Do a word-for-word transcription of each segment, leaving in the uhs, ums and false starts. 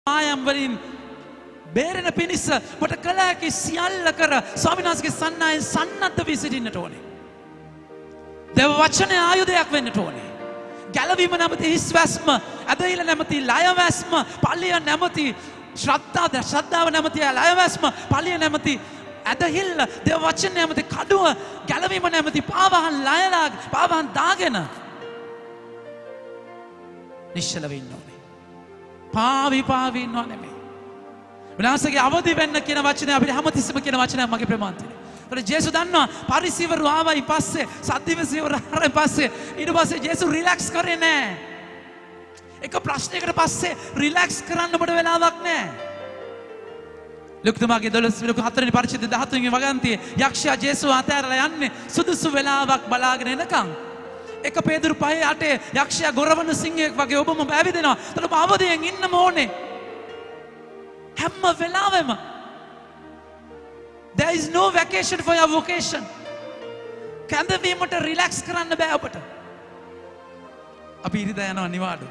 මායම් වලින් බේරෙන පිණිස කොට කළ හැකි සියල්ල කර ස්වාමීන් වහන්සේගේ සන්නායෙන් සන්නද්ධ වී සිටින්නට ඕනේ. දේව වචනේ ආයුධයක් වෙන්නට ඕනේ. ගැලවීම නැමැති හිස් වැස්ම, ඇදහිල්ල නැමැති ලය වැස්ම, පල්ලිය නැමැති ශ්‍රද්ධාව, ශ්‍රද්ධාව නැමැති ලය වැස්ම, පල්ලිය නැමැති ඇදහිල්ල, දේව වචනේ නැමැති කඩුව, ගැලවීම නැමැති පාවහන් ලයලා පාවහන් දාගෙන නිශ්චල වෙන්න ඕනේ. පාවි පාවි ඉන්නව නෙමෙයි. විනාශගේ අවදි වෙන්න කියන වචනේ අපිට හැමතිස්සෙම කියන වචනයක් මගේ ප්‍රමාන්තේ. ඒතර ජේසු දන්නවා පරිසිවරු ආවයි පස්සේ සද්දිවසිවරු ආවයි පස්සේ ඊට පස්සේ ජේසු රිලැක්ස් කරේ නැහැ. එක ප්‍රශ්නයකට පස්සේ රිලැක්ස් කරන්න බඩ වෙලාවක් නැහැ. ලුක්තුමාගේ දොළොස් හතරවෙනි පරිච්ඡේදය දහතුන් වෙනි වගන්තියේ යක්ෂයා ජේසු අතහැරලා යන්නේ සුදුසු වෙලාවක් බලාගෙන එනකන්. එක පේදුරු පහේ අටේ යක්ෂයා ගොරවන සිංහෙක් වගේ ඔබම පැවිදෙනවා. ඒතර ඔබ අවදියෙන් ඉන්නම ඕනේ. හැම වෙලාවෙම there is no vacation for your vocation. කැඳවීමට රිලැක්ස් කරන්න බෑ ඔබට. අපි ඉරිදා යනවා නිවාඩු.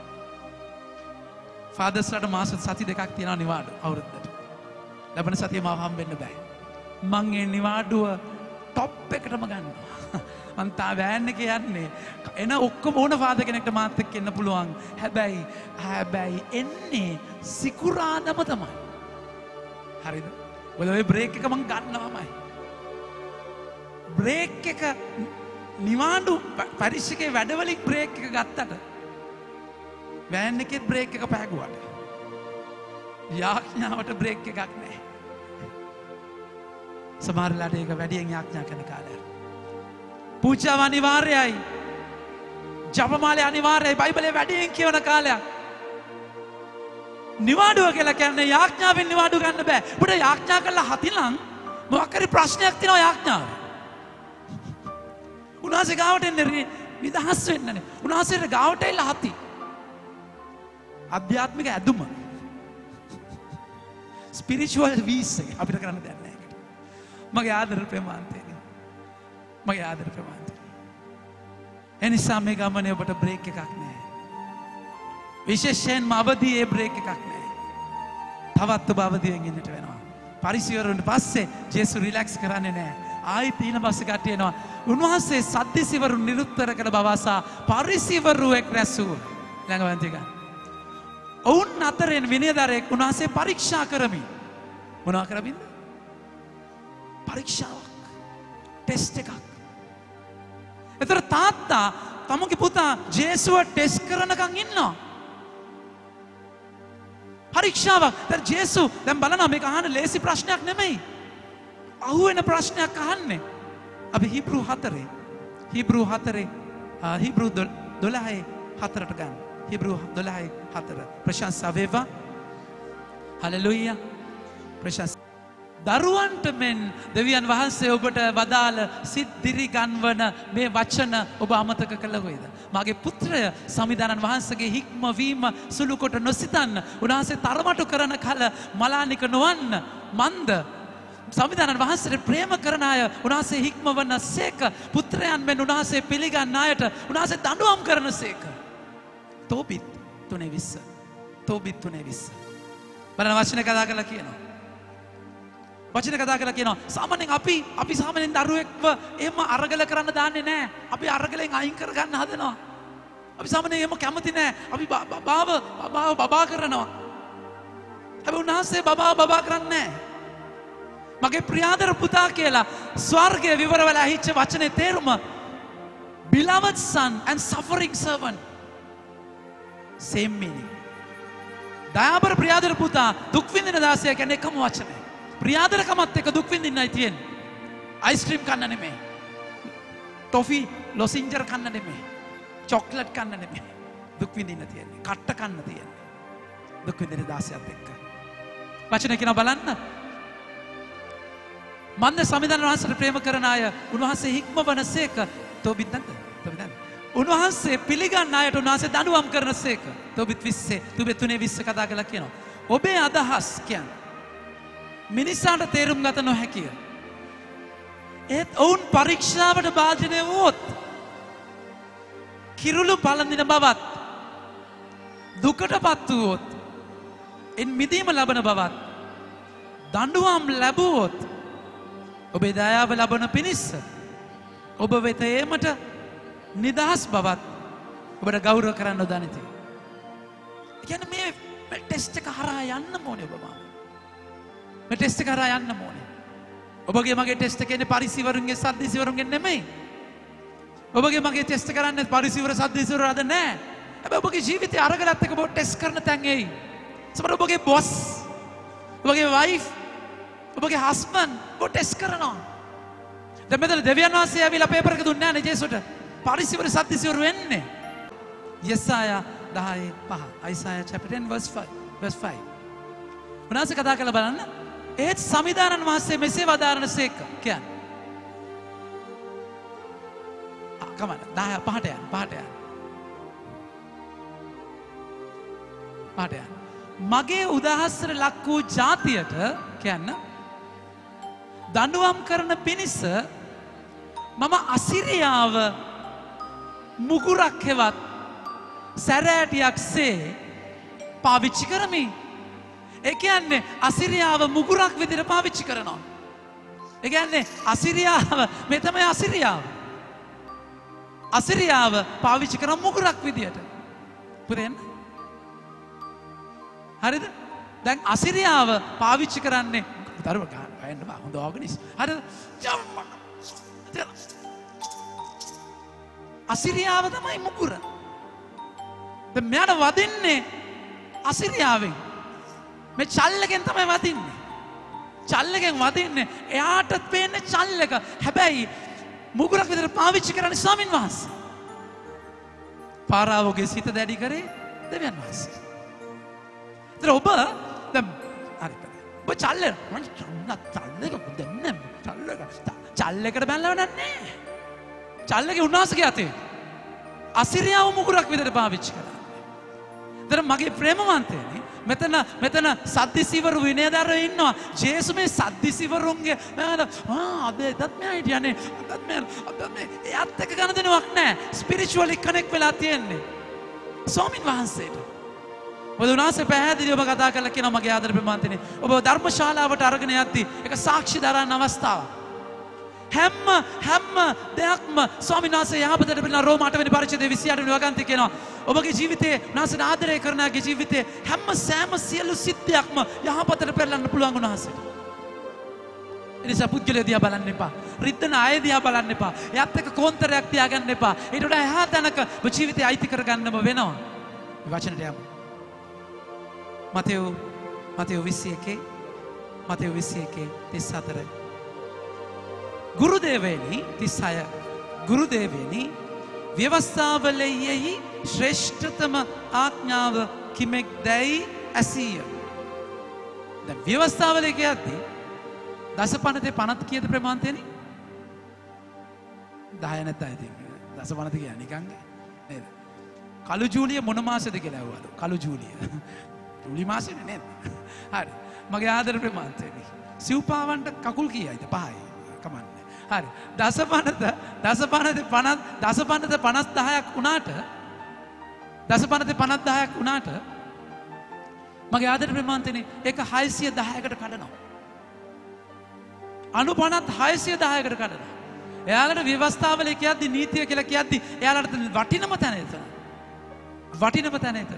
ෆාදර්ස්ලාට මාස සති දෙකක් තියෙනවා නිවාඩු අවුරුද්දට. ලබන සතියේ මාව හම්බෙන්න බෑ. මං ඒ නිවාඩුව টොප් එකටම ගන්නවා. මං තා වෑන් එකේ යන්නේ. එන ඔක්කොම ඕන ෆාදර් කෙනෙක්ට මාත් එක්ක එන්න පුළුවන්. හැබැයි හැබැයි එන්නේ සිකුරාදම තමයි. හරිද? ඔය ඔය බ්‍රේක් එක මං ගන්නවාමයි. බ්‍රේක් එක නිවාඩු පරීක්ෂකේ වැඩවලින් බ්‍රේක් එක ගත්තට වෑන් එකේ බ්‍රේක් එක පෑගුවාට යාඥාවට බ්‍රේක් එකක් නැහැ. සමහරලාට ඒක වැඩියෙන් යාඥා කරන කාලයක්. පූජාව අනිවාර්යයි. ජපමාලේ අනිවාර්යයි. බයිබලේ වැඩියෙන් කියවන කාලයක්. නිවාඩුව කියලා කියන්නේ යාඥාවෙන් නිවාඩු ගන්න බෑ. ඔබට යාඥා කළා හතිනම් මොකක් හරි ප්‍රශ්නයක් තියෙනවා යාඥාව. උන්වහන්සේ ගාවට එන්නේ නිදහස් වෙන්නනේ. උන්වහන්සේට ගාවට එලා හති. ආධ්‍යාත්මික ඇදුම. ස්පිරිචුවල් වීස් එක අපිට කරන්න දෙයක් නැහැ ඒකට. මගේ ආදර ප්‍රේමාන්තේ. මගේ ආදර ප්‍රේමාන්තේ. එනිසා මේ ගමනේ ඔබට බ්‍රේක් එකක් නැහැ. විශේෂයෙන්ම අවදියේ බ්‍රේක් එකක් නැහැ. තවත් ඔබ අවදියෙන් ඉන්නට වෙනවා. පරිසිවරුන්ට පස්සේ ජේසු රිලැක්ස් කරන්නේ නැහැ. ආයෙත් ඊන පස්සේ කට්ටිය එනවා. උන්වහන්සේ සද්දිසිවරුන් නිරුත්තර කළ බවසා පරිසිවරු එක් රැසූ. ළඟවන්ති ගන්න. ඔවුන් අතරින් විනයදරෙක් උන්වහන්සේ පරීක්ෂා කරමින් මොනවා කරමින්ද? පරීක්ෂාවක්. ටෙස්ට් එකක්. ඒතර තාත්තා තමගේ පුතා ජේසුව ටෙස්ට් කරනකන් ඉන්නවා. පරීක්ෂාවක්. දැන් ජේසු දැන් බලනවා මේක අහන්න ලේසි ප්‍රශ්නයක් නෙමෙයි. අහුවෙන ප්‍රශ්නයක් අහන්නේ. අපි හිබ්‍රු හතරේ හිබ්‍රු හතරේ හිබ්‍රු දොළහේ හතරට ගන්න. හිබ්‍රු දොළහේ හතර. ප්‍රශංසා වේවා. හලෙලූයා. ප්‍රශංසා. දරුවන්ට මෙන් දෙවියන් වහන්සේ ඔබට වදාළ සිද්දිරි ගන්වන මේ වචන ඔබ අමතක කළ වේද? මාගේ පුත්‍රය සමිදානන් වහන්සේගේ හික්මවීම සුළු කොට නොසිතන්න. උන්වහන්සේ තරමටු කරන කල මලානික නොවන්න. මන්ද සමිදානන් වහන්සේට ප්‍රේම කරන අය උන්වහන්සේ හික්මවන සේක. පුත්‍රයන් මෙන් උන්වහන්සේ පිළිගන්න අයට උන්වහන්සේ දඬුවම් කරන සේක. තෝබිත් තුනේ විස්ස. තෝබිත් තුනේ විස්ස. බලන වචන කතා කරලා කියනවා. වචන කතා කරලා කියනවා සාමාන්‍යයෙන් අපි අපි සාමාන්‍යයෙන් දරුවෙක්ව එහෙම අරගල කරන්න දාන්නේ නැහැ. අපි අරගලෙන් අයින් කර ගන්න හදනවා. අපි සාමාන්‍යයෙන් එහෙම කැමති නැහැ. අපි බබාව බබාව බබා කරනවා. හැබැයි උන්වහන්සේ බබාව බබා කරන්නේ නැහැ. මගේ ප්‍රියාදර පුතා කියලා ස්වර්ගයේ විවරවල ඇහිච්ච වචනේ තේරුම beloved son and suffering servant. same meaning. දයාබර ප්‍රියාදර පුතා දුක් විඳින දාසයා කියන්නේ එකම වචනේ. ප්‍රියාදරකමත් එක්ක දුක් විඳින්නයි තියෙන්නේ. අයිස්ක්‍රීම් කන්න නෙමෙයි. ටොෆි ලොසින්ජර් කන්න නෙමෙයි. චොක්ලට් කන්න නෙමෙයි. දුක් විඳින්න තියෙන්නේ. කට්ට කන්න තියෙන්නේ. දුක් විඳින දාසයාත් එක්ක. වචන කියන බලන්න. මන්ද සමිදාන වහන්සේට ප්‍රේම කරන අය උන්වහන්සේ හික්මවනසේක තෝබිත් නැද්ද? තෝබිත් නැද්ද? උන්වහන්සේ පිළිගන්න අයට උන්වහන්සේ දඬුවම් කරනසේක. තෝබිත් විස්සේ තුබේ තුනේ විස්ස කතා කරලා කියනවා. ඔබේ අදහස් කියන්නේ මිනිසාට තේරුම් ගත නොහැකිය. ඒත් ඔවුන් පරීක්ෂාවට භාජනය වුවොත් කිරුළු පළඳින බවත් දුකට පත් වුවොත් ඉන් මිදීම ලබන බවත් දඬුවම් ලැබුවොත් ඔබේ දයාව ලබන පිණිස ඔබ වෙත ඒමට නිදහස් බවත් ඔබට ගෞරව කරන්න දනිති. ඒ කියන්නේ මේ ටෙස්ට් එක හරහා යන්න ඕනේ ඔබ මාව. මේ ටෙස්ට් එක හරහා යන්න ඕනේ. ඔබගේ මගේ ටෙස්ට් එකේ පරිසිවරුන්ගේ සද්දිසිවරුන්ගේ නෙමෙයි. ඔබගේ මගේ ටෙස්ට් කරන්නේ පරිසිවර සද්දිසිවර අද නෑ. හැබැයි ඔබගේ ජීවිතය අරගලත් එක ඔබ ටෙස්ට් කරන තැන් එයි. සමහර ඔබගේ බොස්, ඔබගේ වයිෆ්, ඔබගේ හස්බන්ඩ් ඔබ ටෙස්ට් කරනවා. දැන් මෙතන දෙවියන් වහන්සේ ඇවිල්ලා පේපර් එක දුන්නේ නැහැ නේ ජේසුට. පරිසිවර සද්දිසිවර වෙන්නේ. යෙසායා දහය පහ. Isaiah chapter ten verse five. verse five. උනාසේ කතා කරලා බලන්න. ඒත් සමිදානන් වහන්සේ මෙසේ වදාරනසේක කියන්නේ. ආ කමන්න දහය පහට යන්න පහට යන්න. පහට යන්න. මගේ උදහසට ලක් වූ ජාතියට කියන්න දඬුවම් කරන පිණිස මම අසිරියාව මුගුරක් හෙවත් සැරෑටියක්සේ පාවිච්චි කරමි. ඒ කියන්නේ අසිරියාව මුගුරක් විදිහට පාවිච්චි කරනවා. ඒ කියන්නේ අසිරියාව මේ තමයි අසිරියාව. අසිරියාව පාවිච්චි කරන මුගුරක් විදිහට. පුරේන්න. හරිද? දැන් අසිරියාව පාවිච්චි කරන්නේ දරුව ගන්න බා හොඳ ඕගනිස්. හරිද? අසිරියාව තමයි මුගුර. දැන් මෙයාට වදින්නේ අසිරියාවෙන්. මේ චල්ලකෙන් තමයි වදින්නේ. චල්ලකෙන් වදින්නේ. එයාට පේන්නේ චල්ලක. හැබැයි මුගුරක් විදිහට පාවිච්චි කරන්නේ ස්වාමින් වහන්සේ. පාරාවෝගේ සිත දැඩි කරේ දෙවියන් වහන්සේ. ඒතර ඔබ දැන් හරි. ඔබ චල්ල මං චල්ලක දෙන්නේ චල්ලක චල්ලකට බැලලා නැහැ. චල්ලකේ උන්වහන්සේගේ අතේ අසිරියාව මුගුරක් විදිහට පාවිච්චි කරා. ඒතර මගේ ප්‍රේමවන්තයනි මෙතන මෙතන සද්දිසිවරු විනයදරව ඉන්නවා. ජේසු මේ සද්දිසිවරුන්ගේ ආ අද එදත් මෙයා හිටියනේ අදත් මෙයා අදත් මේ එයාත් එක්ක ගන්න දෙනවක් නැහැ. ස්පිරිචුවලි කනෙක්ට් වෙලා තියෙන්නේ ස්වාමින් වහන්සේට. ඔබ උනාසේ පැහැදිලිව ඔබ කතා කරලා කියනවා මගේ ආදර ප්‍රේමවන්තයනි ඔබ ධර්මශාලාවට අරගෙන යද්දී ඒක සාක්ෂි දරන අවස්ථාවක්. හැම හැම දෙයක්ම ස්වාමීන් වහන්සේ යහපතට පිළිලා රෝම අට වෙනි පරිච්ඡේදයේ විසි අට වෙනි වගන්තිය කියනවා ඔබගේ ජීවිතයේ උන්වහන්සේට ආදරය කරන අයගේ ජීවිතයේ හැම සෑම සියලු සිද්ධියක්ම යහපතට පෙරලන්න පුළුවන් උන්වහන්සේට. ඒ නිසා පුද්ගලයා දිහා බලන්න එපා. රිද්දන අය දිහා බලන්න එපා. එයාත් එක්ක කොන්තරයක් තියාගන්න එපා. ඊට වඩා එහා තැනක ඔබ ජීවිතය අයිති කරගන්නම වෙනවා. මේ වචනට යමු. මතෙව් මතෙව් විසි එකේ මතෙව් විසි එකේ තිස් හතර ගුරුදේවනි තිස්හය ගුරුදේවනි ව්‍යවස්ථාවලයෙහි ශ්‍රේෂ්ඨතම ආඥාව කිමෙක් දැයි ඇසීය. දැන් ව්‍යවස්ථාවලය කියද්දී දසපනතේ පනත් කීයද ප්‍රමාණතේනි? දහය නැත්නම් ඉතින් දසපනත කියන්නේ නිකන් නේද? කළු ජූලිය මොන මාසෙද කියලා ඇහුවලු. කළු ජූලිය. ජූලි මාසෙනේ නේද? හරි. මගේ ආදර ප්‍රමාණතේනි. සිව්පාවන්ට කකුල් කීයයිද? පහයි. කමන්නේ. හරි. දසපනත දසපනතේ පනත් දසපනත පනස් දහයක් වුණාට දසපනතේ පනස් දහයක් වුණාට මගේ ආදර ප්‍රමාණතේනි ඒක හයසිය දහයකට කඩනවා. අනු පනත් හයසිය දහයකට කඩනවා. එයාලට ව්‍යවස්ථාවල කියද්දි නීතිය කියලා කියද්දි එයාලට වටිනම තැන එතන. වටිනම තැන එතන.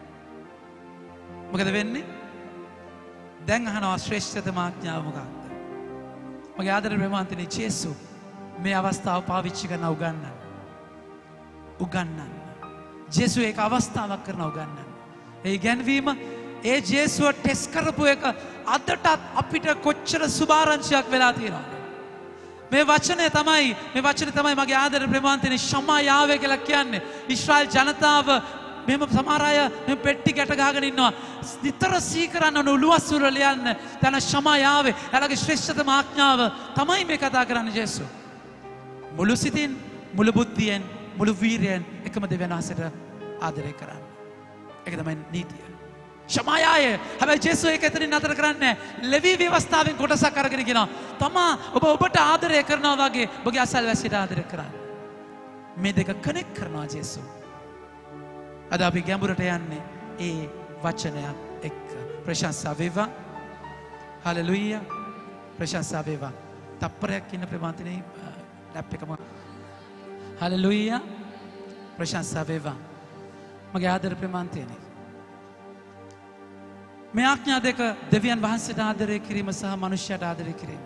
මොකද වෙන්නේ? දැන් අහනවා ශ්‍රේෂ්ඨතම ආඥාව මොකක්ද? මගේ ආදර ප්‍රේමවන්තනි ජේසු මේ අවස්ථාව පාවිච්චි කරන උගන්නන්න. උගන්නන්න. ජේසු ඒක අවස්ථාවක් කරන උගන්නන්න. ඒ ගැන්වීම ඒ ජේසුව ටෙස්ට් කරපු එක අදටත් අපිට කොච්චර සුභාරංචියක් වෙලා තියෙනවද? මේ වචනය තමයි මේ වචනේ තමයි මගේ ආදර ප්‍රේමවන්තනි ෂමායාවේ කියලා කියන්නේ. ඊශ්‍රායල් ජනතාව මෙහෙම සමහර අය මේ පෙට්ටි ගැට ගහගෙන ඉන්නවා. නිතර සීකරන්න ඕන උළුවස්වර ලියන්න. තන ෂමායාවේ එයාලගේ ශ්‍රේෂ්ඨතම ආඥාව තමයි මේ කතා කරන්නේ ජේසු. මුළු සිතින්, මුළු බුද්ධියෙන්, මුළු වීරියෙන් එකම දෙවියන් වහන්සේට ආදරය කරන්න. ඒක තමයි නීතිය. ෂමායාය. හැබැයි ජේසු ඒක එතනින් නතර කරන්නේ නැහැ. ලෙවි ව්‍යවස්ථාවෙන් කොටසක් අරගෙන කියනවා. තමා ඔබ ඔබට ආදරය කරනවා වගේ ඔබගේ අසල්වැසියට ආදරය කරන්න. මේ දෙක කනෙක්ට් කරනවා ජේසු. අද අපි ගැඹුරට යන්නේ ඒ වචනයක් එක්ක. ප්‍රශංසා වේවා. හලෙලුයා. ප්‍රශංසා වේවා. තප්පරයක් ඉන්න ප්‍රමාණතිනේ ලැප් එකම. හලෙලුයා. ප්‍රශංසා වේවා. මගේ ආදර ප්‍රමාණතිනේ. මේ ආඥා දෙක දෙවියන් වහන්සේට ආදරය කිරීම සහ මනුෂ්‍යයට ආදරය කිරීම.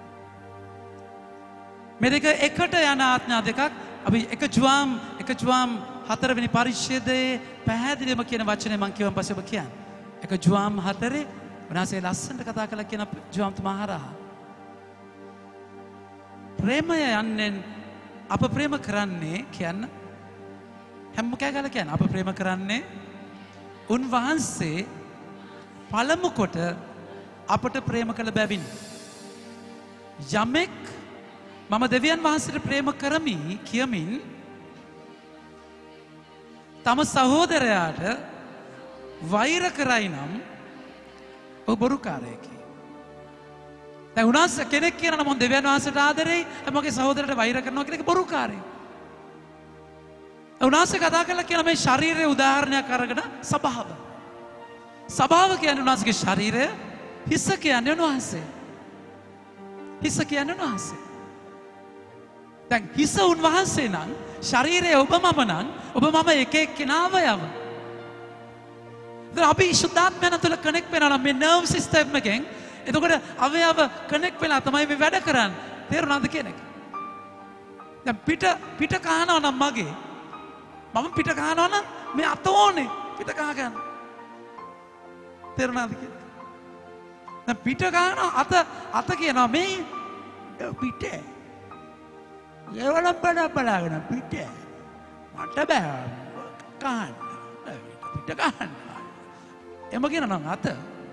මේ දෙක එකට යන ආඥා දෙකක්. අපි එක ජුවාම් එක ජුවාම් හතරවෙනි පරිච්ඡේදයේ පැහැදිලිවම කියන වචනේ මම කියවන් පස්සේ ඔබ කියන්න. එක ජුවාම් හතරේ උන්වහන්සේ ලස්සනට කතා කළා කියන ජුවාම් තුමා හරහා. ප්‍රේමය යන්නේ අප ප්‍රේම කරන්නේ කියන්න. හැම කෑගල කියන්න අප ප්‍රේම කරන්නේ උන්වහන්සේ පළමු කොට අපට ප්‍රේම කළ බැවින්. යමෙක් මම දෙවියන් වහන්සේට ප්‍රේම කරමි කියමින් තම සහෝදරයාට වෛර කරයි නම් ඔහු බොරුකාරයෙකි. දැන් උනාස කෙනෙක් කියනවා මම දෙවියන් වහන්සේට ආදරෙයි මගේ සහෝදරයට වෛර කරනවා කියන එක බොරුකාරයෙක්. උනාස කතා කරලා කියන මේ ශරීරයේ උදාහරණයක් අරගෙන සබාව. සබාව කියන්නේ උනාසගේ ශරීරය, හිස කියන්නේ උන්වහන්සේ. හිස කියන්නේ උන්වහන්සේ. දැන් හිස උන්වහන්සේ නම් ශරීරය ඔබ මම නම් ඔබ මම එක එක්කෙනාව යව. දැන් අපි සුද්ධාත්මයන් තුළ කනෙක්ට් වෙනවා මේ නර්ව් සිස්ටම් එකෙන්. එතකොට අවයව කනෙක්ට් වෙලා තමයි මේ වැඩ කරන්නේ. තේරුණාද කියන එක? දැන් පිට පිට කහනවා නම් මගේ මම පිට කහනවා නම් මේ අත ඕනේ පිට කහ ගන්න. තේරුණාද කියන එක? දැන් පිට කහනවා අත අත කියනවා මේ පිටේ ඒවල බඩ බලාගෙන පිටේ මට බෑ කහන්න පිට කහන්න එම කියන නම් අත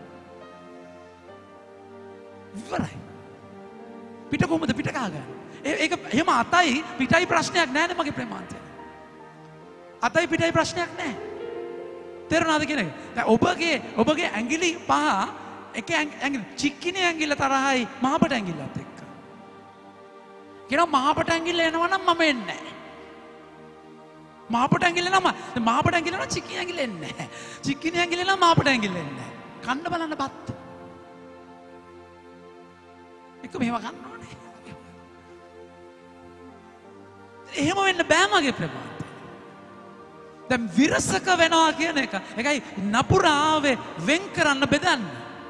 ඉවරයි පිට කොහොමද පිට කහ ගන්න ඒක එහෙම අතයි පිටයි ප්‍රශ්නයක් නැහැ නේ මගේ ප්‍රේමාන්තය අතයි පිටයි ප්‍රශ්නයක් නැහැ තේරුණාද කියන එක දැන් ඔබගේ ඔබගේ ඇඟිලි පහ එක ඇඟිලි චික්කිනේ ඇඟිල්ල තරහයි මහපට ඇඟිල්ලත් එක්ක කියනවා මහපට ඇඟිල්ල එනවා නම් මම එන්නේ නැහැ. මහපට ඇඟිල්ල නම් මහපට ඇඟිල්ල නම් චික්කිනේ ඇඟිල්ල එන්නේ නැහැ. චික්කිනේ ඇඟිල්ල නම් මහපට ඇඟිල්ල එන්නේ නැහැ. කන්න බලන්න බත්. එක මේව ගන්න ඕනේ. එහෙම වෙන්න බෑ මගේ ප්‍රමාණය. දැන් විරසක වෙනවා කියන එක. ඒකයි නපුරාවේ වෙන් කරන්න බෙදන්න.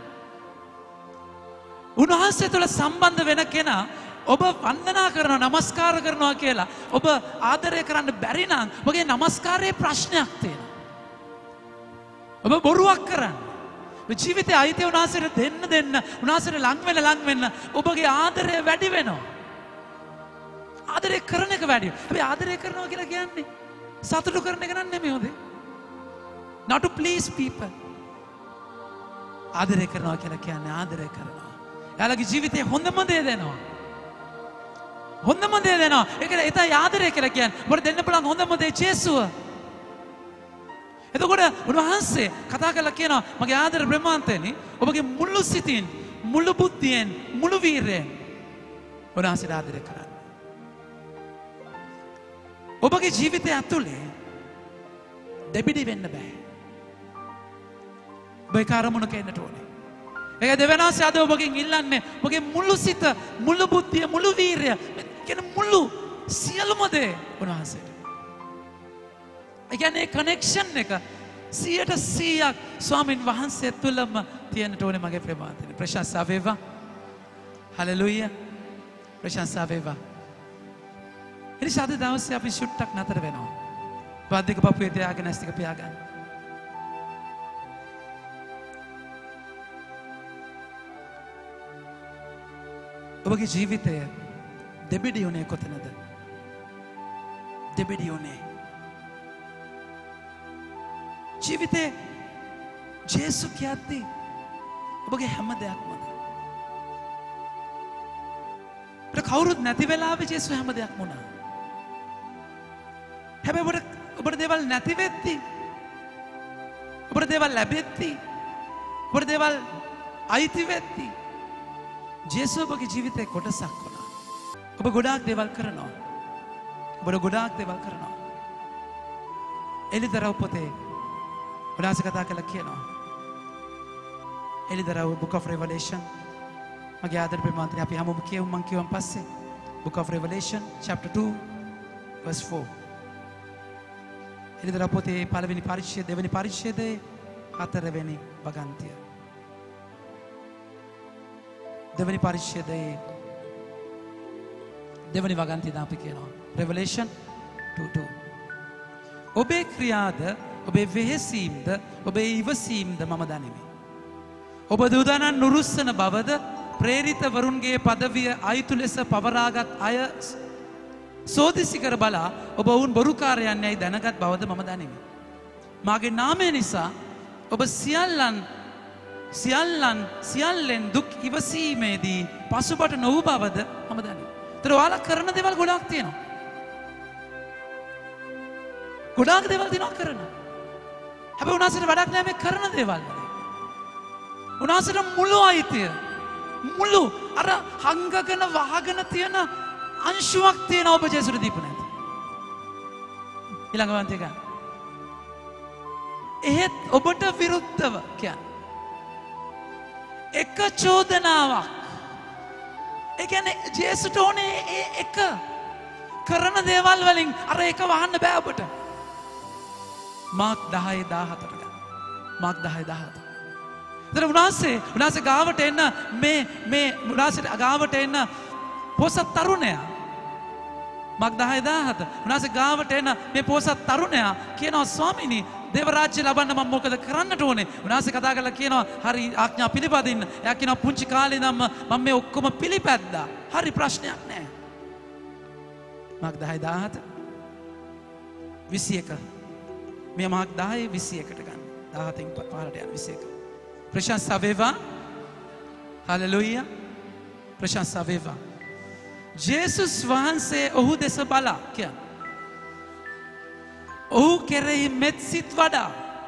උන්වහන්සේ තුළ සම්බන්ධ වෙන කෙනා ඔබ වන්දනා කරනවා නමස්කාර කරනවා කියලා ඔබ ආදරය කරන්න බැරි නම් ඔබගේ නමස්කාරයේ ප්‍රශ්නයක් තියෙනවා. ඔබ බොරුවක් කරන්නේ. ඔබ ජීවිතේ අයිතිය උන්වහන්සේට දෙන්න දෙන්න උන්වහන්සේට ලං වෙන ලං වෙන්න ඔබගේ ආදරය වැඩි වෙනවා. ආදරය කරන එක වැඩි. අපි ආදරය කරනවා කියලා කියන්නේ සතුටු කරන එක නෙමෙයි හොඳේ. Not to please people. ආදරය කරනවා කියලා කියන්නේ ආදරය කරනවා. එයාලගේ ජීවිතේ හොඳම දේ දෙනවා. හොඳම දේ දෙනවා. ඒක එතන ආදරය කියලා කියන්නේ. ඔබට දෙන්න පුළුවන් හොඳම දේ ජේසුව. එතකොට උන්වහන්සේ කතා කරලා කියනවා මගේ ආදර ප්‍රමාන්තයනි ඔබගේ මුළු සිතින් මුළු බුද්ධියෙන් මුළු වීරයෙන් උන්වහන්සේට ආදරය කරන්න. ඔබගේ ජීවිතය ඇතුලේ දෙබිඩි වෙන්න බෑ. ඔබ ඒ කාර්මුණක එන්නට ඕනේ. ඒක දෙවනාසේ අද ඔබගෙන් ඉල්ලන්නේ ඔබගේ මුළු සිත මුළු බුද්ධිය මුළු වීරය කියන මුළු සියලුම දේ උන්වහන්සේට. ඒ කියන්නේ කනෙක්ෂන් එක සියයට සීයක් ස්වාමින් වහන්සේ තුළම තියෙන්නට ඕනේ මගේ ප්‍රමාණය. ප්‍රශංසා වේවා. හලෙලූයා. ප්‍රශංසා වේවා. එනිසා අද දවසේ අපි ෂුට්ටක් නතර වෙනවා. බද්දික පපුවේ තියාගෙන ඇස් ටික පියාගන්න. ඔබගේ ජීවිතය දෙබිඩි උනේ කොතනද? දෙබිඩි උනේ ජීවිතේ ජේසු කියද්දී ඔබගේ හැම දෙයක්මද? ඒක කවුරුත් නැති වෙලාවේ ජේසු හැම දෙයක්ම වුණා. හැබැයි ඔබට ඔබට දේවල් නැති වෙද්දී ඔබට දේවල් ලැබෙද්දී ඔබට දේවල් අයිති වෙද්දී ජේසු ඔබගේ ජීවිතේ කොටසක් වුණා. ඔබ ගොඩාක් දේවල් කරනවා. ඔබ ගොඩාක් දේවල් කරනවා. එලිදරව් පොතේ උදාස කතා කළා කියනවා. එළිදරව් book of revelation මගේ ආදර ප්‍රේමාන්තනි අපි හැමෝම කියමු මං කියවන් පස්සේ book of revelation chapter two verse four එළිදරව් පොතේ පළවෙනි පරිච්ඡේදය දෙවෙනි පරිච්ඡේදයේ හතරවෙනි වගන්තිය දෙවෙනි පරිච්ඡේදයේ දෙවෙනි වගන්තිය දාපි කියනවා revelation two two ඔබේ ක්‍රියාද ඔබේ වෙහෙසීම්ද ඔබේ ඉවසීම්ද මම දනිමි. ඔබ දුදනන් නුරුස්සන බවද ප්‍රේරිතවරුන්ගේ පදවිය අයිතු ලෙස පවරාගත් අය සෝදිසි කර බලා ඔබ වුන් බොරුකාරයන් යයි දැනගත් බවද මම දනිමි. මාගේ නාමය නිසා ඔබ සියල්ලන් සියල්ලන් සියල්ලෙන් දුක් ඉවසීමේදී පසුබට නොවු බවද මම දනිමි. ඒතර ඔයාලා කරන දේවල් ගොඩාක් තියෙනවා. ගොඩාක් දේවල් දිනක් කරන. හැබැයි උනාසට වැඩක් නෑ මේ කරන දේවල් වල. උනාසට මුළු අයිතිය මුළු අර හංගගෙන වහගෙන තියෙන අංශුවක් තියෙන ඔබ ජේසුට දීපු නැති. ඊළඟ වන්තිය ගන්න. එහෙත් ඔබට විරුද්ධව කියන්නේ එක චෝදනාවක්. ඒ කියන්නේ ජේසුට ඕනේ ඒ එක කරන දේවල් වලින් අර එක වහන්න බෑ ඔබට. මාක් දහය දාහතට ගන්න. මාක් දහය දාහත. එතන උනාසේ උනාසේ ගාවට එන්න මේ මේ උනාසේ ගාවට එන්න පොසත් තරුණයා මාක් දහය දාහත උනාසේ ගාවට එන්න මේ පොසත් තරුණයා කියනවා ස්වාමීනි දේව රාජ්‍ය ලබන්න මම මොකද කරන්නට ඕනේ? උනාසේ කතා කරලා කියනවා හරි ආඥා පිළිපදින්න. එයා කියනවා පුංචි කාලේ ඉඳන්ම මම මේ ඔක්කොම පිළිපැද්දා. හරි ප්‍රශ්නයක් නැහැ. මාක් දහය දාහත විසි එක මේ මාක් දහය විසි එකට ගන්න. දාහතෙන් පහළට යන විසි එක. ප්‍රශංසා වේවා. හලෙලූයා. ප්‍රශංසා වේවා. ජේසුස් වහන්සේ ඔහු දෙස බලා කියන්නේ. ඔහු කෙරෙහි මෙත් සිත් වඩා.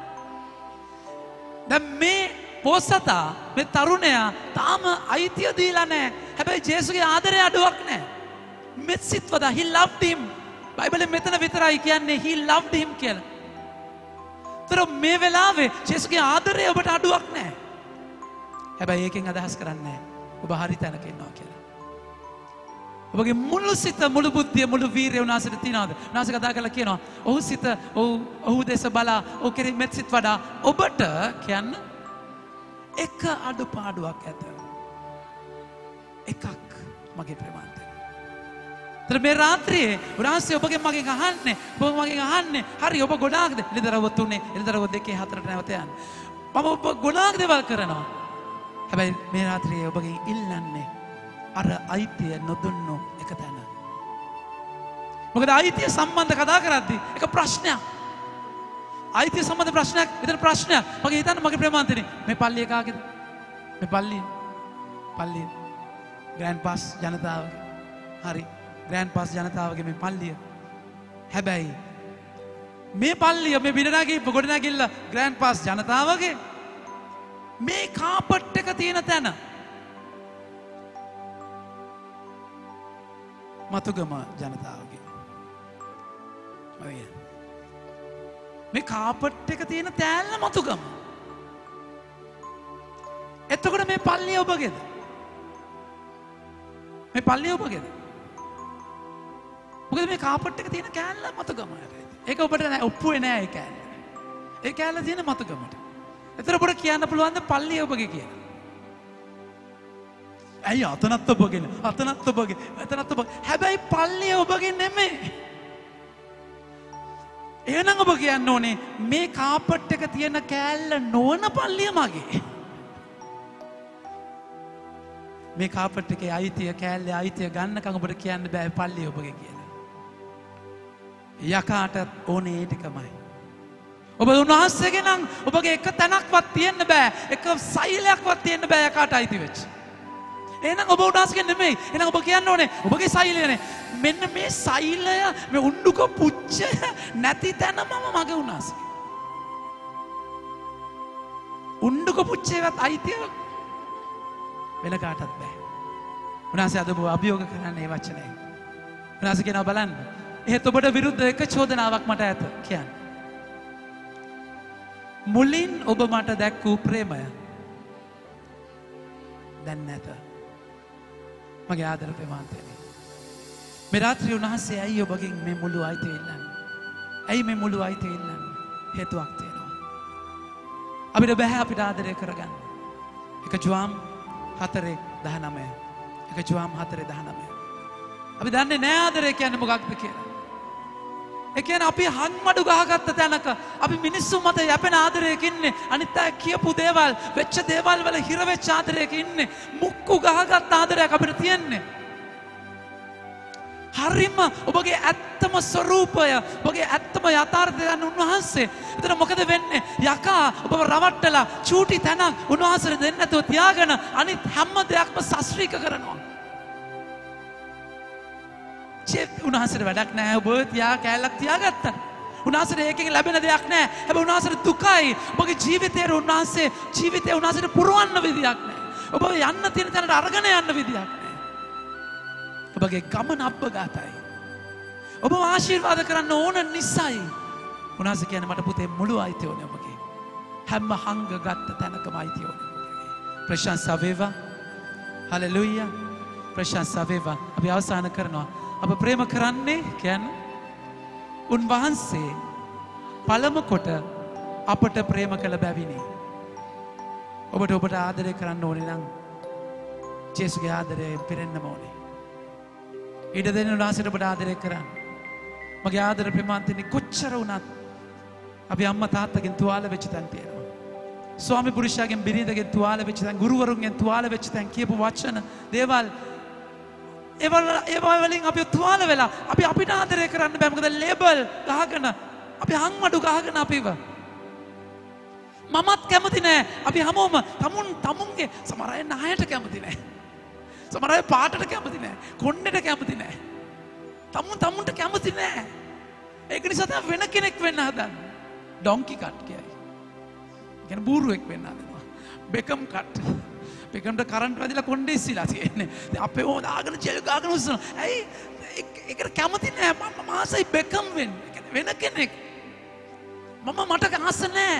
දැන් මේ පොසතා මේ තරුණයා තාම අයිතිය දීලා නැහැ. හැබැයි ජේසුගේ ආදරය අඩුවක් නැහැ. මෙත් සිත් වඩා he loved him. බයිබලෙන් මෙතන විතරයි කියන්නේ he loved him කියලා. තර මේ වෙලාවේ ජේසුගේ ආදරය ඔබට අඩුවක් නැහැ. හැබැයි ඒකෙන් අදහස් කරන්නේ ඔබ හරි තැනක ඉන්නවා කියලා. ඔබගේ මුළු සිත මුළු බුද්ධිය මුළු වීරිය උනාසට තියනවාද? උනාස කතා කරලා කියනවා ඔහු සිත ඔහු ඔහු දෙස බලා ඔහු කෙරෙහි මෙත් සිත් වඩා ඔබට කියන්න එක අඩුපාඩුවක් ඇත. එකක් මගේ ප්‍රේමාන්තය. තර මේ රාත්‍රියේ උනාසේ ඔබගෙන් මගෙන් අහන්නේ ඔබ මගෙන් අහන්නේ හරි ඔබ ගොඩාක්ද එළිදරව් තුනේ එළිදරව් දෙකේ හතරට නැවත යන්න. මම ඔබ ගොඩාක් දේවල් කරනවා. හැබැයි මේ රාත්‍රියේ ඔබගෙන් ඉල්ලන්නේ අර අයිතිය නොදුන්නු එක තැන. මොකද අයිතිය සම්බන්ධ කතා කරද්දී එක ප්‍රශ්නයක්. අයිතිය සම්බන්ධ ප්‍රශ්නයක් විතර ප්‍රශ්නයක්. මගේ හිතන්න මගේ ප්‍රේමාන්තනේ මේ පල්ලිය කාගේද? මේ පල්ලිය. පල්ලිය. ග්‍රෑන්ඩ් පාස් ජනතාවගේ. හරි. ග්‍රෑන්ඩ් පාස් ජනතාවගේ මේ පල්ලිය. හැබැයි මේ පල්ලිය මේ බිනරාගේ ගොඩනැගිල්ල ග්‍රෑන්ඩ් පාස් ජනතාවගේ මේ කාපට් එක තියෙන තැන මතුගම ජනතාවගේ. මේ කාපට් එක තියෙන තෑල්ල මතුගම. එතකොට මේ පල්ලිය ඔබගේද? මේ පල්ලිය ඔබගේද? මොකද මේ කාපට් එක තියෙන කෑල්ල මතුගම. ඒක ඔබට නෑ ඔප්පුවේ නෑ ඒ කෑල්ල. ඒ කෑල්ල තියෙන මතුගමට. එතකොට ඔබට කියන්න පුළුවන් ද පල්ලිය ඔබගේ කියලා? ඇයි අතනත් ඔබගෙන අතනත් ඔබගේ එතනත් ඔබ හැබැයි පල්ලිය ඔබගේ නෙමෙයි. එහෙනම් ඔබ කියන්න ඕනේ මේ කාපට් එක තියෙන කෑල්ල නොවන පල්ලිය මගේ. මේ කාපට් එකේ අයිතිය කෑල්ලේ අයිතිය ගන්නකම් ඔබට කියන්න බෑ පල්ලිය ඔබගේ කියලා. යකාට ඕනේ ඒ ටිකමයි. ඔබ උන්වහන්සේගේ නම් ඔබගේ එක තැනක්වත් තියෙන්න බෑ. එක සෛලයක්වත් තියෙන්න බෑ යකාට අයිති වෙච්ච. එහෙනම් ඔබ උන්වහන්සේගේ නෙමෙයි. එහෙනම් ඔබ කියන්න ඕනේ ඔබගේ සෛලයනේ. මෙන්න මේ සෛලය මේ උණ්ඩුක පුච්චය නැති තැන මම මගේ උන්වහන්සේ. උණ්ඩුක පුච්චේවත් අයිතිය වෙන කාටවත් බෑ. උන්වහන්සේ අද ඔබ අභියෝග කරන්නේ මේ වචනයෙන්. උන්වහන්සේ කියනවා බලන්න. එහෙත් ඔබට විරුද්ධ එක චෝදනාවක් මට ඇත කියන්නේ. මුලින් ඔබ මට දැක් වූ ප්‍රේමය දැන් නැත. මගේ ආදර ප්‍රේමාන්තයනි. මේ රාත්‍රියේ උන්වහන්සේ ඇයි ඔබගෙන් මේ මුළු අයිතිය ඉල්ලන්නේ? ඇයි මේ මුළු අයිතිය ඉල්ලන්නේ? හේතුවක් තියෙනවා. අපිට බෑ අපිට ආදරය කරගන්න. එක ජුවාම් හතරේ දහනවය. එක ජුවාම් හතරේ දහනවය. අපි දන්නේ නෑ ආදරය කියන්නේ මොකක්ද කියලා. ඒ කියන්නේ අපි හංමඩු ගහගත්ත තැනක අපි මිනිස්සු මත යැපෙන ආදරයක ඉන්නේ. අනිත් අය කියපු දේවල්, වෙච්ච දේවල් වල හිර වෙච්ච ආදරයක ඉන්නේ. මුක්කු ගහගත්ත ආදරයක් අපිට තියෙන්නේ. හරිම ඔබගේ ඇත්තම ස්වરૂපය, ඔබගේ ඇත්තම යථාර්ථය යන උන්වහන්සේ. එතන මොකද වෙන්නේ? යකා ඔබව රවට්ටලා චූටි තැනක් උන්වහන්සේට දෙන්න නැතුව තියාගෙන අනිත් හැම දෙයක්ම සස්ත්‍රීක කරනවා. චෙත් උන්වහන්සේට වැඩක් නැහැ. ඔබ තියා කැලක් තියාගත්තා. උන්වහන්සේට ඒකෙන් ලැබෙන දෙයක් නැහැ. හැබැයි උන්වහන්සේට දුකයි. ඔබගේ ජීවිතේ උන්වහන්සේ ජීවිතේ උන්වහන්සේට පුරවන්න විදියක් නැහැ. ඔබ යන්න තියෙන තැනට අරගෙන යන්න විදියක් නැහැ. ඔබගේ ගමන අප්‍රඝාතයි. ඔබ ආශිර්වාද කරන්න ඕන නිසායි. උන්වහන්සේ කියන්නේ මට පුතේ මුළු අයිතිය ඕනේ ඔබගේ. හැම හංග ගත්ත තැනකම අයිතිය ඕනේ ඔබගේ. ප්‍රශංසා වේවා. හලෙලූයා. ප්‍රශංසා වේවා. අපි අවසන් කරනවා. අප ප්‍රේම කරන්නේ කියන්නේ උන්වහන්සේ පළමු කොට අපට ප්‍රේම කළ බැවිනි. ඔබට ඔබට ආදරය කරන්න ඕනේ නම් ජේසුගේ ආදරය පිරෙන්නම ඕනේ. ඊට දෙන්න උන්වහන්සේට ඔබට ආදරය කරන්න. මගේ ආදර ප්‍රේමාන්තනි කොච්චර වුණත් අපි අම්මා තාත්තගෙන් තුවාල වෙච්ච තැන් තියෙනවා. ස්වාමි පුරුෂයාගෙන් බිරිඳගෙන් තුවාල වෙච්ච තැන්, ගුරුවරුන්ගෙන් තුවාල වෙච්ච තැන්, කියපු වචන දේවල් ඒවා වලින් අපි තුවාල වෙලා අපි අපිට ආදරය කරන්න බෑ. මොකද ලේබල් ගහගෙන අපි හංමඩු ගහගෙන අපිව මමත් කැමති නෑ. අපි හැමෝම තමුන් තමුන්ගේ සමහර අය ණයට කැමති නෑ. සමහර අය පාටට කැමති නෑ. කොණ්ඩෙට කැමති නෑ. තමුන් තමුන්ට කැමති නෑ. ඒක නිසා තමයි වෙන කෙනෙක් වෙන්න හදන්නේ. ඩොන්කි කට් කියයි. කියන්නේ බූරුවෙක් වෙන්න හදනවා. බෙකම් කට්. බෙකම්ට කරන්ට් වැදිලා කොණ්ඩේ ඉස්සිලා තියෙන්නේ. දැන් අපේ ඕන දාගෙන ජෙල් ගාගෙන උස්සනවා. ඇයි ඒකට කැමති නෑ. මම ආසයි බෙකම් වෙන්න. වෙන කෙනෙක්. මම මට ආස නෑ.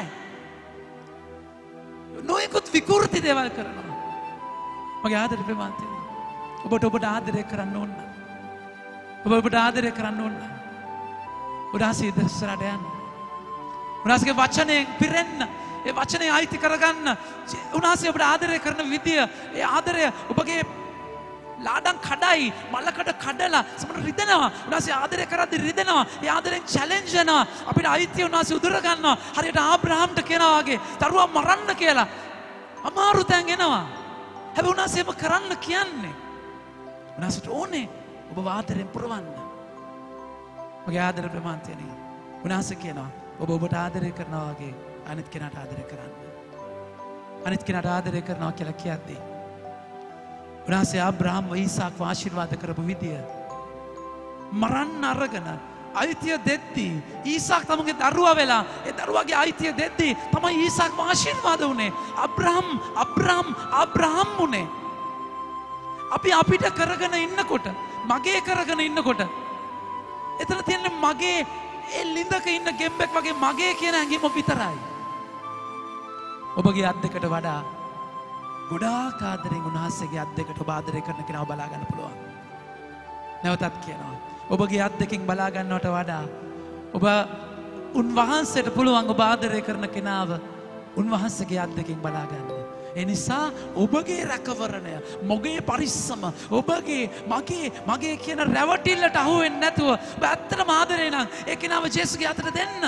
නොයෙකුත් විකෘති දේවල් කරනවා. මගේ ආදර ප්‍රේමාන්තයනි. ඔබට ඔබට ආදරය කරන්න ඕන. ඔබ ඔබට ආදරය කරන්න ඕන. උන්වහන්සේ ඉස්සරහට යන්න. උන්වහන්සේගේ වචනයෙන් පිරෙන්න. ඒ වචනේ අයිති කරගන්න. උන්වහන්සේ ඔබට ආදරය කරන විදිය, ඒ ආදරය ඔබගේ ලාඩම් කඩයි, මලකඩ කඩලා සමහර රිදෙනවා. උන්වහන්සේ ආදරය කරද්දි රිදෙනවා. ඒ ආදරෙන් චැලෙන්ජ් වෙනවා. අපිට අයිතිය උන්වහන්සේ උදුර ගන්නවා. හරියට ආබ්‍රහම්ට කියනවා වගේ දරුවා මරන්න කියලා. අමාරු තැන් එනවා. හැබැයි උන්වහන්සේ ඒක කරන්න කියන්නේ. උන්වහන්සේට ඕනේ ඔබ ආදරෙන් පුරවන්න. මගේ ආදර ප්‍රේමාන්තයනි. උන්වහන්සේ කියනවා ඔබ ඔබට ආදරය කරනවා වගේ අනිත් කෙනාට ආදරය කරන්න. අනිත් කෙනාට ආදරය කරනවා කියලා කියද්දී උන්වහන්සේ ආබ්‍රහම්ව ඊසාක්ව ආශිර්වාද කරපු විදිය මරන්න අරගෙන අයිතිය දෙද්දී ඊසාක් තමගේ දරුවා වෙලා ඒ දරුවාගේ අයිතිය දෙද්දී තමයි ඊසාක්ව ආශිර්වාද වුණේ. අබ්‍රහම් අබ්‍රහම් අබ්‍රහම් වුණේ. අපි අපිට කරගෙන ඉන්නකොට, මගේ කරගෙන ඉන්නකොට එතන තියෙන්නේ මගේ ඒ ලිඳක ඉන්න ගෙම්බෙක් වගේ මගේ කියන හැඟීම විතරයි. ඔබගේ අත් දෙකට වඩා ගොඩාක් ආදරෙන් උන්වහන්සේගේ අත් දෙකට ඔබ ආදරය කරන කෙනාව බලා ගන්න පුළුවන්. නැවතත් කියනවා. ඔබගේ අත් දෙකෙන් බලා ගන්නවට වඩා ඔබ උන්වහන්සේට පුළුවන් ඔබ ආදරය කරන කෙනාව උන්වහන්සේගේ අත් දෙකෙන් බලා ගන්න. ඒ නිසා ඔබගේ රැකවරණය, මොගේ පරිස්සම, ඔබගේ මගේ මගේ කියන රැවටිල්ලට අහු වෙන්නේ නැතුව ඔබ ඇත්තටම ආදරේ නම් ඒ කෙනාව ජේසුගේ අතට දෙන්න.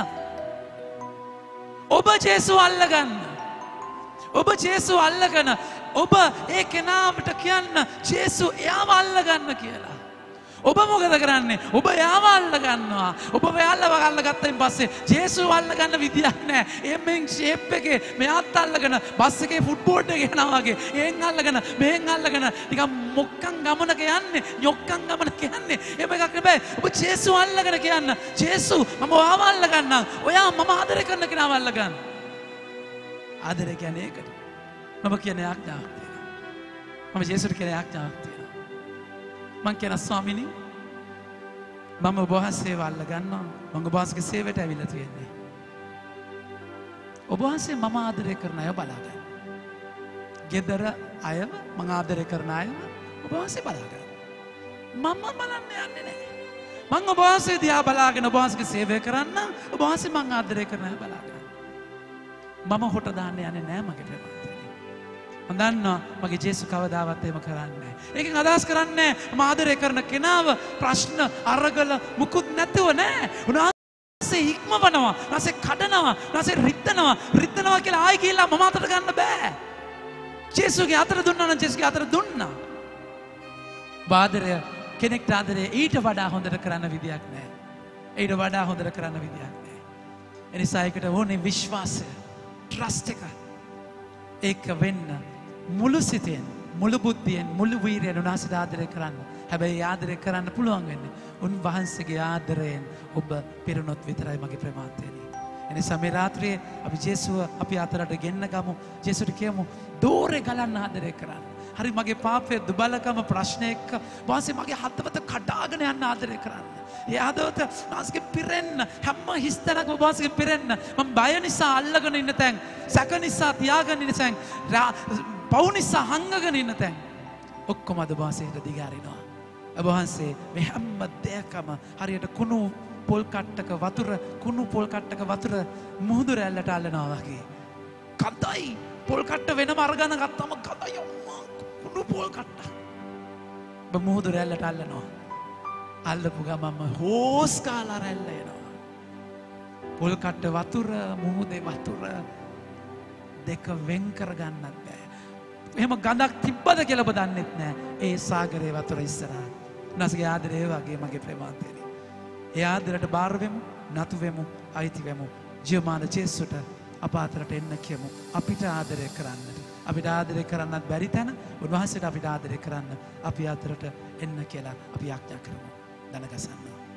ඔබ ජේසුව අල්ලගන්න. ඔබ ජේසුව අල්ලගෙන ඔබ ඒ කෙනාට කියන්න ජේසු එයාව අල්ලගන්න කියලා. ඔබ මොකද කරන්නේ? ඔබ එයාව අල්ලගන්නවා. ඔබ එයාව අල්ලගත්තයින් පස්සේ ජේසුව අල්ලගන්න විදියක් නැහැ. එම්ෙන් ෂේප් එකේ මෙයාත් අල්ලගෙන බස් එකේ ෆුට්බෝඩ් එකේ යනවා වගේ. එෙන් අල්ලගෙන මෙහෙන් අල්ලගෙන නිකන් මොක්කන් ගමනක යන්නේ. ñොක්කන් ගමනක යන්නේ. එහෙම එකක් නෙබැයි. ඔබ ජේසුව අල්ලගෙන කියන්න. ජේසු මම ඔයාව අල්ලගන්නම්. ඔයා මම ආදරය කරන කෙනාව අල්ලගන්න. ආදරය කියන්නේ ඒකට. මම කියන ආඥාවක් තියෙනවා. මම ජේසුට කියන ආඥාවක් තියෙනවා. මං කියන ස්වාමිනී මම ඔබ වහන්සේව අල්ලගන්නවා. මම ඔබ වහන්සේගේ සේවයට ඇවිල්ලා තියෙන්නේ. ඔබ වහන්සේ මම ආදරය කරන අය බලා ගන්න. ගෙදර අයව මං ආදරය කරන අයව ඔබ වහන්සේ බලා ගන්න. මම බලන්න යන්නේ නැහැ. මං ඔබ වහන්සේ දිහා බලාගෙන ඔබ වහන්සේගේ සේවය කරන්න ඔබ වහන්සේ මං ආදරය කරන අය බලා ගන්න. මම හොට දාන්න යන්නේ නැහැ මගේ ප්‍රේමවන්තයනි. මම දන්නවා මගේ ජේසු කවදාවත් එහෙම කරන්නේ නැහැ. ඒකෙන් අදහස් කරන්නේ මම ආදරය කරන කෙනාව ප්‍රශ්න අරගල මුකුත් නැතුව නෑ. උන්වහන්සේ හික්මවනවා, උන්වහන්සේ කඩනවා, උන්වහන්සේ රිද්දනවා, රිද්දනවා කියලා ආයි කියලා මම අතට ගන්න බෑ. ජේසුගේ අතට දුන්නා නම් ජේසුගේ අතට දුන්නා. ආදරය කෙනෙක්ට ආදරය ඊට වඩා හොඳට කරන්න විදියක් නැහැ. ඊට වඩා හොඳට කරන්න විදියක් නැහැ. එනිසා ඒකට ඕනේ විශ්වාසය, ට්‍රස්ට් එක. ඒක වෙන්න මුළු සිතෙන්, මුළු බුද්ධියෙන්, මුළු වීරියෙන් උන්වහන්සේට ආදරය කරන්න. හැබැයි ආදරය කරන්න පුළුවන් වෙන්නේ උන්වහන්සේගේ ආදරයෙන් ඔබ පිරුණොත් විතරයි මගේ ප්‍රේමාන්තයනි. එනිසා මේ රාත්‍රියේ අපි ජේසුව අපි අතරට ගෙන්න ගමු. ජේසුට කියමු දෝරේ ගලන්න ආදරය කරන්න. හරි මගේ පාපයේ දුබලකම ප්‍රශ්න එක්ක වාසේ මගේ හදවත කඩාගෙන යන්න ආදරය කරන්න. ඒ හදවත වාසගේ පිරෙන්න හැම හිස්තැනකම වාසගේ පිරෙන්න. මම බය නිසා අල්ලගෙන ඉන්න තැන්, සැක නිසා තියාගෙන ඉන්න තැන්, පව් නිසා හංගගෙන ඉන්න තැන් ඔක්කොම අද වාසයට දිගාරිනවා. ඔබ වහන්සේ මේ හැම දෙයක්ම හරියට කුණු පොල් කට්ටක වතුර කුණු පොල් කට්ටක වතුර මුහුදු රැල්ලට අල්ලනවා වගේ. කදයි පොල් කට්ට වෙනම අරගෙන ගත්තම කදයි කුණු පොල් කට්ට. ඔබ මුහුදු රැල්ලට අල්ලනවා. අල්ලපු ගමන්ම හෝස් කාලා රැල්ල එනවා. පොල් කට්ට වතුර මුහුදේ වතුර දෙක වෙන් කරගන්නත් බෑ. එහෙම ගඳක් තිබ්බද කියලා ඔබ දන්නෙත් නෑ. ඒ සාගරයේ වතුර ඉස්සරහා. උන්වහන්සේගේ ආදරය වගේ මගේ ප්‍රේමාන්තයනි. ඒ ආදරයට බාර වෙමු, නතු වෙමු, අයිති වෙමු. ජීවමාන ජේසුට අප අතරට එන්න කියමු. අපිට ආදරය කරන්නට. අපිට ආදරය කරන්නත් බැරි තැන උන්වහන්සේට අපිට ආදරය කරන්න අපි අතරට එන්න කියලා අපි ආඥා කරමු. දනගසන්න.